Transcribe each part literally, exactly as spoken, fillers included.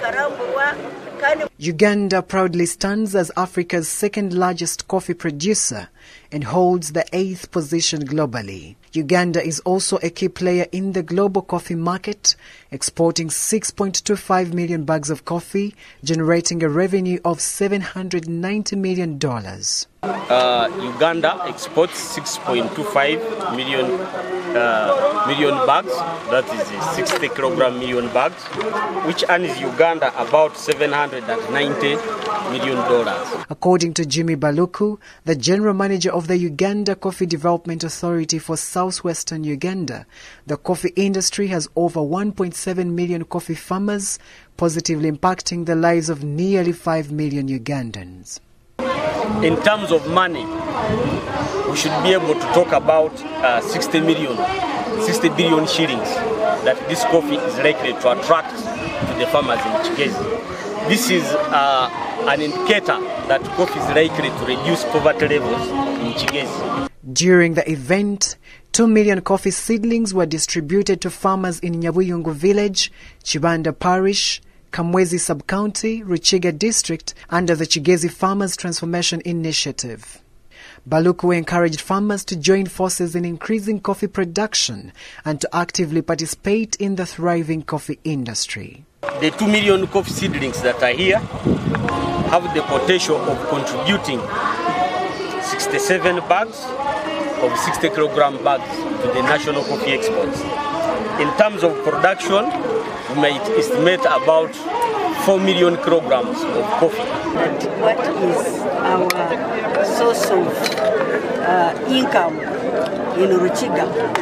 Uganda proudly stands as Africa's second largest coffee producer and holds the eighth position globally. Uganda is also a key player in the global coffee market, exporting six point two five million bags of coffee, generating a revenue of seven hundred ninety million dollars. Uh, Uganda exports six point two five million, uh, million bags, that is sixty kilogram million bags, which earns Uganda about seven hundred ninety million dollars. According to Jimmy Baluku, the general manager of the Uganda Coffee Development Authority for southwestern Uganda, the coffee industry has over one point seven million coffee farmers, positively impacting the lives of nearly five million Ugandans. In terms of money, we should be able to talk about uh, sixty million, sixty billion shillings that this coffee is likely to attract to the farmers in Kigezi. This is uh, an indicator that coffee is likely to reduce poverty levels in Kigezi. During the event, two million coffee seedlings were distributed to farmers in Nyabuyungu village, Chibanda parish, Kamwezi sub-county, Ruchiga district under the Kigezi Farmers Transformation Initiative. Baluku encouraged farmers to join forces in increasing coffee production and to actively participate in the thriving coffee industry. The two million coffee seedlings that are here have the potential of contributing sixty-seven bags of sixty kilogram bags to the national coffee exports. In terms of production, we might estimate about four million kilograms of coffee. And what is our source of uh, income in Ruchiga?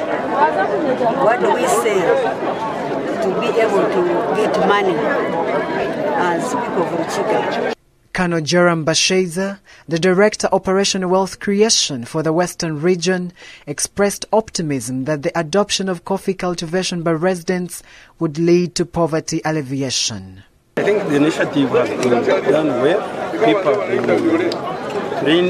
What do we sell to be able to get money as people of Ruchiga? Colonel Joram Basheza, the Director Operation Wealth Creation for the Western Region, expressed optimism that the adoption of coffee cultivation by residents would lead to poverty alleviation. I think the initiative has been done well. People have been trained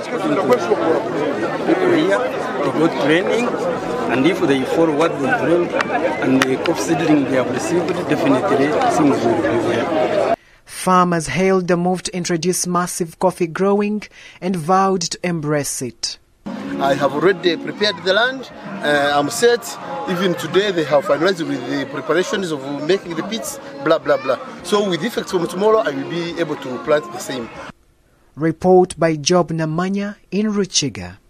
here to go training, and if they follow what they learn and the coffee seedling they have received, definitely things will be well. Farmers hailed the move to introduce massive coffee growing and vowed to embrace it. I have already prepared the land. Uh, I'm set. Even today they have finalized with the preparations of making the pits, blah, blah, blah. So with effect from tomorrow, I will be able to plant the same. Report by Job Namanya in Ruchiga.